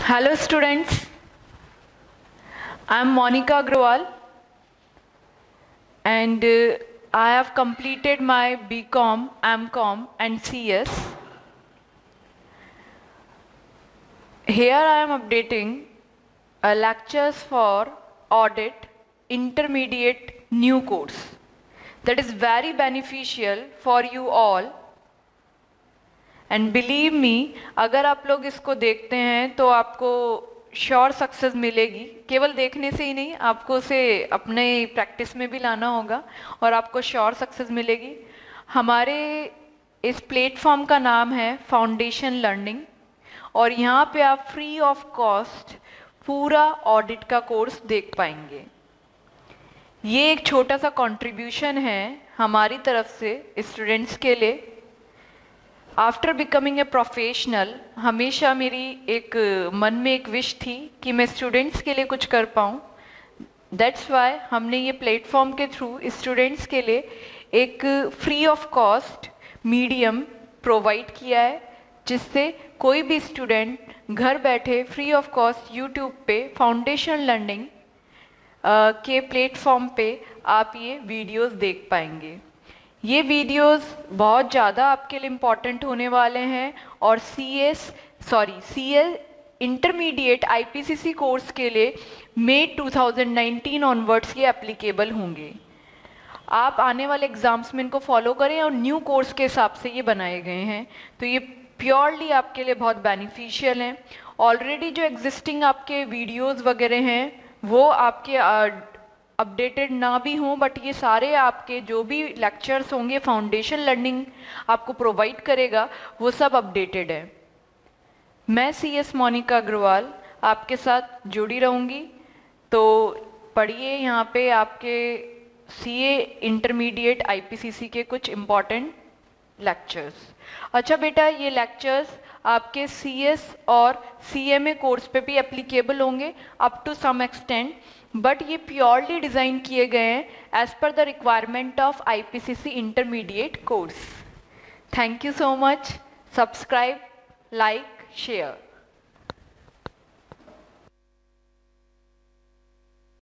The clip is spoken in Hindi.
Hello students, I am Monica Agrawal and I have completed my BCom, MCom and CS. Here I am updating lectures for audit intermediate new course that is very beneficial for you all. And believe me, अगर आप लोग इसको देखते हैं तो आपको श्योर सक्सेस मिलेगी। केवल देखने से ही नहीं, आपको उसे अपने प्रैक्टिस में भी लाना होगा और आपको श्योर सक्सेस मिलेगी। हमारे इस प्लेटफॉर्म का नाम है फाउंडेशन लर्निंग और यहाँ पे आप फ्री ऑफ कॉस्ट पूरा ऑडिट का कोर्स देख पाएंगे। ये एक छोटा सा कंट्रीब्यूशन है हमारी तरफ से स्टूडेंट्स के लिए। आफ्टर बिकमिंग ए प्रोफेशनल, हमेशा मेरी एक मन में एक विश थी कि मैं स्टूडेंट्स के लिए कुछ कर पाऊँ। दैट्स वाई हमने ये प्लेटफॉर्म के थ्रू स्टूडेंट्स के लिए एक free of cost medium provide किया है, जिससे कोई भी स्टूडेंट घर बैठे फ्री ऑफ कॉस्ट यूट्यूब पे फाउंडेशन लर्निंग के प्लेटफॉर्म पे आप ये वीडियोस देख पाएंगे। ये वीडियोस बहुत ज़्यादा आपके लिए इम्पॉर्टेंट होने वाले हैं और सीए इंटरमीडिएट आईपीसीसी कोर्स के लिए मई 2019 ऑनवर्ड्स ये एप्लीकेबल होंगे। आप आने वाले एग्ज़ाम्स में इनको फॉलो करें और न्यू कोर्स के हिसाब से ये बनाए गए हैं, तो ये प्योरली आपके लिए बहुत बेनिफिशियल हैं। ऑलरेडी जो एग्जिस्टिंग आपके वीडियोज़ वगैरह हैं वो आपके अपडेटेड ना भी हों, बट ये सारे आपके जो भी लेक्चर्स होंगे फाउंडेशन लर्निंग आपको प्रोवाइड करेगा वो सब अपडेटेड है। मैं CS मोनिका अग्रवाल आपके साथ जुड़ी रहूँगी, तो पढ़िए यहाँ पे आपके CA इंटरमीडिएट IPCC के कुछ इम्पॉर्टेंट लेक्चर्स। अच्छा बेटा, ये लेक्चर्स आपके CS और CMA कोर्स पे भी एप्लीकेबल होंगे up to some extent, but ये प्योरली डिज़ाइन किए गए हैं as per the requirement of IPCC intermediate course. Thank you so much. Subscribe, like, share.